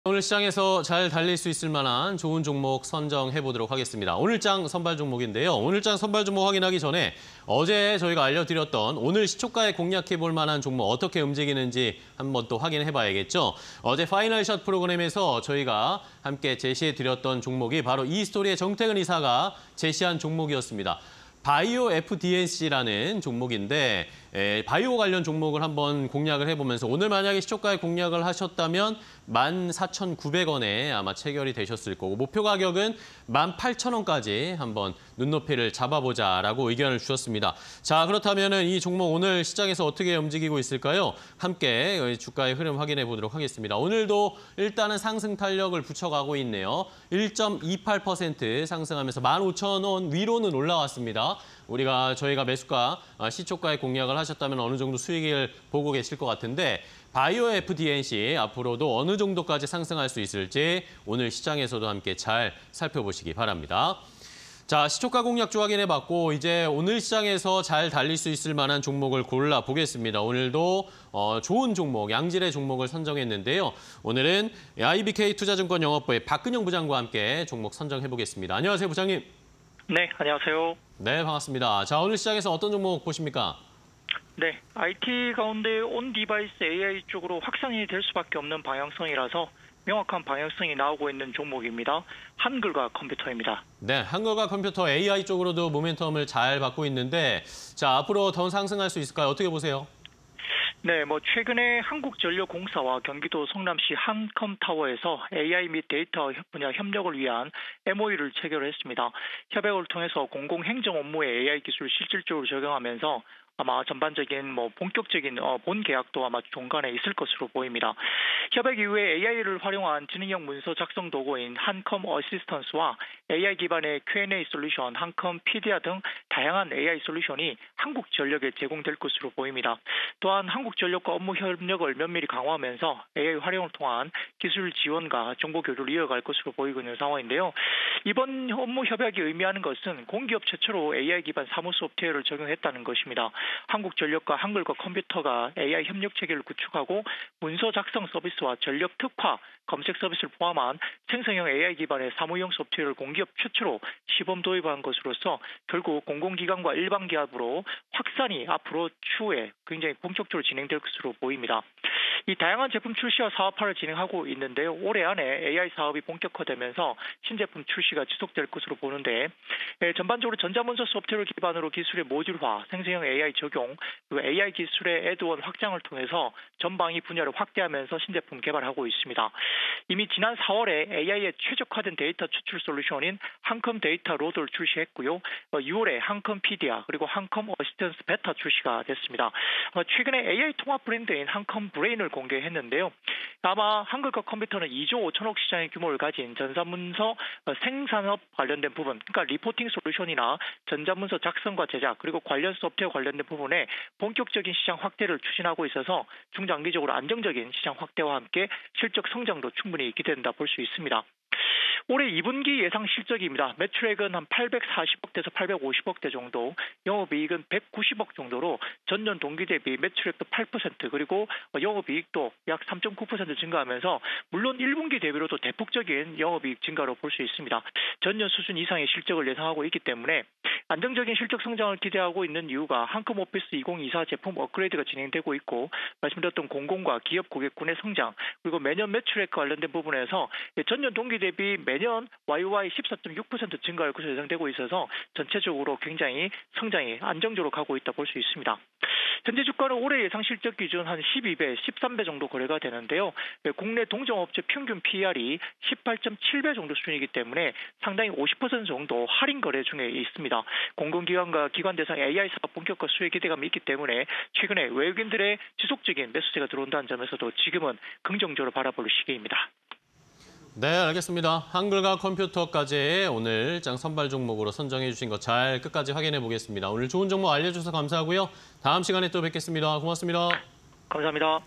오늘 시장에서 잘 달릴 수 있을 만한 좋은 종목 선정해 보도록 하겠습니다. 오늘장 선발 종목인데요. 오늘장 선발 종목 확인하기 전에 어제 저희가 알려드렸던 오늘 시초가에 공략해 볼 만한 종목 어떻게 움직이는지 한번 또 확인해 봐야겠죠. 어제 파이널샷 프로그램에서 저희가 함께 제시해 드렸던 종목이 바로 이스토리의 정태근 이사가 제시한 종목이었습니다. 바이오 FDNC라는 종목인데 바이오 관련 종목을 한번 공략을 해보면서 오늘 만약에 시초가에 공략을 하셨다면 14,900원에 아마 체결이 되셨을 거고 목표 가격은 18,000원까지 한번 눈높이를 잡아보자라고 의견을 주셨습니다. 자, 그렇다면 이 종목 오늘 시장에서 어떻게 움직이고 있을까요? 함께 주가의 흐름 확인해 보도록 하겠습니다. 오늘도 일단은 상승 탄력을 붙여가고 있네요. 1.28% 상승하면서 15,000원 위로는 올라왔습니다. 저희가 매수가 시초가에 공략을 하셨다면 어느 정도 수익을 보고 계실 것 같은데 바이오 FDNC 앞으로도 어느 정도까지 상승할 수 있을지 오늘 시장에서도 함께 잘 살펴보시기 바랍니다. 자, 시초가 공략주 확인해봤고 이제 오늘 시장에서 잘 달릴 수 있을 만한 종목을 골라보겠습니다. 오늘도 좋은 종목, 양질의 종목을 선정했는데요. 오늘은 IBK 투자증권 영업부의 박근영 부장과 함께 종목 선정해보겠습니다. 안녕하세요, 부장님. 네, 안녕하세요. 네, 반갑습니다. 자, 오늘 시장에서 어떤 종목 보십니까? 네, IT 가운데 온 디바이스 AI 쪽으로 확산이 될 수밖에 없는 방향성이라서 명확한 방향성이 나오고 있는 종목입니다. 한글과 컴퓨터입니다. 네, 한글과 컴퓨터 AI 쪽으로도 모멘텀을 잘 받고 있는데 자, 앞으로 더 상승할 수 있을까요? 어떻게 보세요? 네, 최근에 한국전력공사와 경기도 성남시 한컴타워에서 AI 및 데이터 분야 협력을 위한 MOU를 체결했습니다. 협약을 통해서 공공행정 업무에 AI 기술을 실질적으로 적용하면서 아마 전반적인 본격적인 본 계약도 아마 종간에 있을 것으로 보입니다. 협약 이후에 AI를 활용한 지능형 문서 작성 도구인 한컴 어시스턴스와 AI 기반의 Q&A 솔루션 한컴 피디아 등 다양한 AI 솔루션이 한국전력에 제공될 것으로 보입니다. 또한 한국전력과 업무 협력을 면밀히 강화하면서 AI 활용을 통한 기술 지원과 정보 교류를 이어갈 것으로 보이고 있는 상황인데요. 이번 업무 협약이 의미하는 것은 공기업 최초로 AI 기반 사무 소프트웨어를 적용했다는 것입니다. 한국전력과 한글과 컴퓨터가 AI 협력 체계를 구축하고 문서 작성 서비스와 전력 특화, 검색 서비스를 포함한 생성형 AI 기반의 사무용 소프트웨어를 공기업 최초로 시범 도입한 것으로서 결국 공공기관과 일반 기업으로 확산이 앞으로 추후에 굉장히 본격적으로 진행될 것으로 보입니다. 이 다양한 제품 출시와 사업화를 진행하고 있는데요. 올해 안에 AI 사업이 본격화되면서 신제품 출시가 지속될 것으로 보는데 전반적으로 전자문서 소프트웨어 기반으로 기술의 모듈화, 생성형 AI 적용, 그리고 AI 기술의 애드원 확장을 통해서 전방위 분야를 확대하면서 신제품 개발하고 있습니다. 이미 지난 4월에 AI에 최적화된 데이터 추출 솔루션인 한컴 데이터 로드를 출시했고요. 6월에 한컴 피디아 그리고 한컴 어시스턴스 베타 출시가 됐습니다. 최근에 AI 통합 브랜드인 한컴 브레인을 공개했는데요. 아마 한글과 컴퓨터는 2조 5천억 시장의 규모를 가진 전자문서 생산업 관련된 부분, 그러니까 리포팅 솔루션이나 전자문서 작성과 제작 그리고 관련 소프트웨어 관련된 부분에 본격적인 시장 확대를 추진하고 있어서 중장기적으로 안정적인 시장 확대와 함께 실적 성장도 충분히 기대된다 볼 수 있습니다. 올해 2분기 예상 실적입니다. 매출액은 한 840억대에서 850억대 정도, 영업이익은 190억 정도로 전년 동기 대비 매출액도 8% 그리고 영업이익도 약 3.9% 증가하면서 물론 1분기 대비로도 대폭적인 영업이익 증가로 볼 수 있습니다. 전년 수준 이상의 실적을 예상하고 있기 때문에 안정적인 실적 성장을 기대하고 있는 이유가 한컴 오피스 2024 제품 업그레이드가 진행되고 있고 말씀드렸던 공공과 기업 고객군의 성장 그리고 매년 매출액 관련된 부분에서 전년 동기 대비 매년 YOY 14.6% 증가할 것으로 예상되고 있어서 전체적으로 굉장히 성장이 안정적으로 가고 있다 볼 수 있습니다. 현재 주가는 올해 예상 실적 기준 한 12배, 13배 정도 거래가 되는데요. 국내 동종업체 평균 PER이 18.7배 정도 수준이기 때문에 상당히 50% 정도 할인 거래 중에 있습니다. 공공기관과 기관 대상 AI 사업 본격화 수혜 기대감이 있기 때문에 최근에 외국인들의 지속적인 매수세가 들어온다는 점에서도 지금은 긍정적으로 바라볼 시기입니다. 네, 알겠습니다. 한글과 컴퓨터까지 오늘 장 선발 종목으로 선정해 주신 거 잘 끝까지 확인해 보겠습니다. 오늘 좋은 정보 알려주셔서 감사하고요. 다음 시간에 또 뵙겠습니다. 고맙습니다. 감사합니다.